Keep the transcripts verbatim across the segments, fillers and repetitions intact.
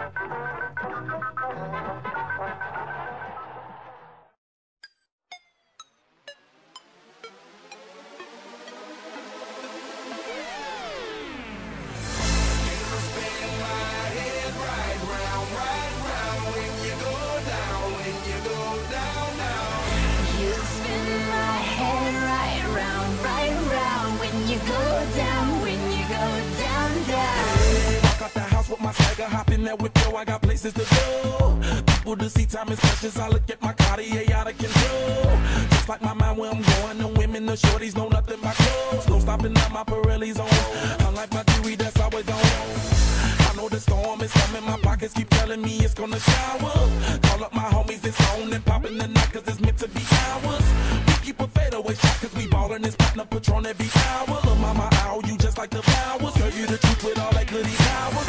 Hop in that whip, yo, I got places to go. People to see, time is precious. I look at my Cartier out of control. Just like my mind where I'm going. The women, the shorties know nothing but clothes. No stopping at my Pirelli's on. Unlike my jewelry that's always on. I know the storm is coming. My pockets keep telling me it's gonna shower. Call up my homies, it's on and popping the night cause it's meant to be ours. We keep a fadeaway shot cause we ballin' this platinum Patron every hour. Look, mama, ow, you just like the flowers. Girl, you the truth with all that goody power.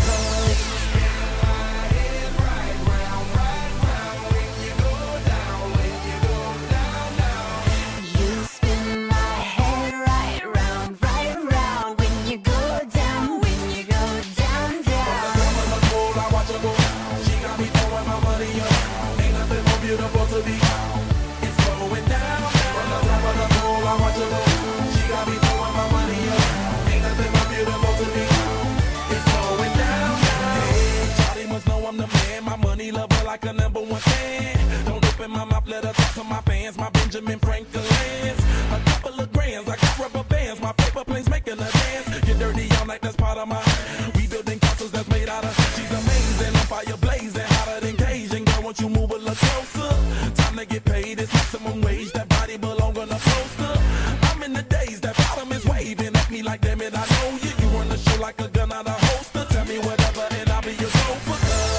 Like a number one fan. Don't open my mouth, let her talk to my fans. My Benjamin Franklin's a couple of grands. I got rubber bands. My paper planes making a dance. Get dirty all night, that's part of my. We building castles that's made out of. She's amazing, I'm fire blazing, hotter than Cajun. Girl, won't you move a little closer? Time to get paid, it's maximum wage. That body belong on a poster. I'm in the days, that bottom is waving at me like damn it, I know you. You run the show like a gun out of holster. Tell me whatever and I'll be your sofa.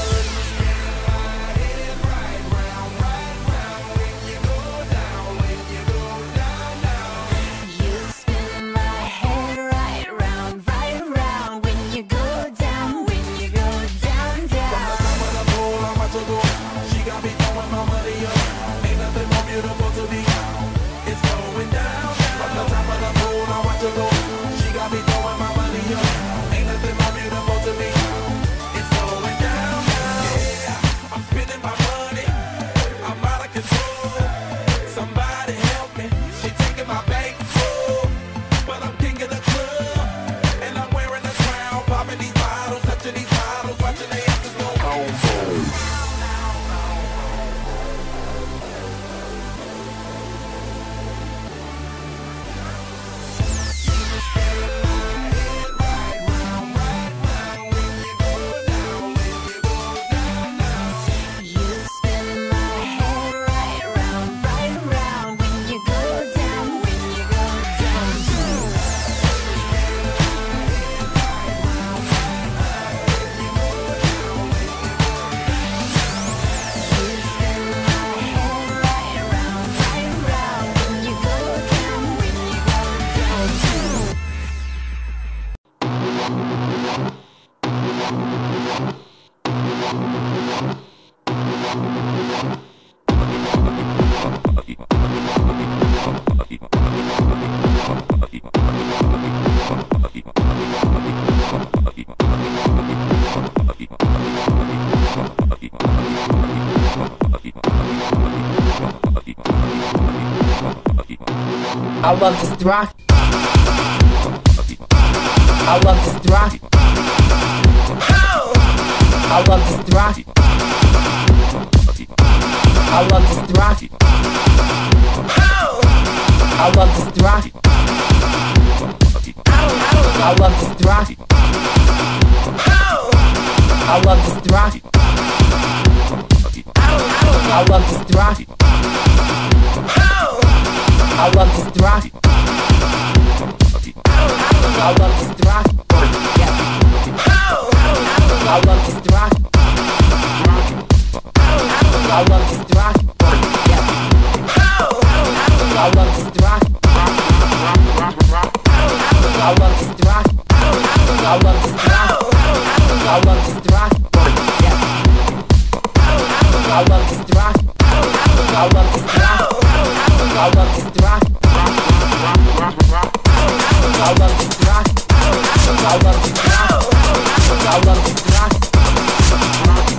I love this rock. I love this rock. I love this rock. I love this rock. I love this rock. I love this rock. I love this rock. I love this rock. I love this rock. I love this rock. Yeah. I love this rock. I love this rock. Yeah. I love this rock. I love this rock. I love this rock. I love this rock. Yeah. I love this rock. I love this rock. I love this rock. I love this rock. I love this rock. I love this rock.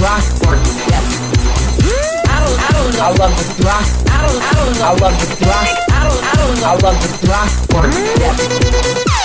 rock. Yes. I don't, I don't know. I love this rock. I don't, I don't know. I love this rock. I don't, I don't know. I love this rock. Yes.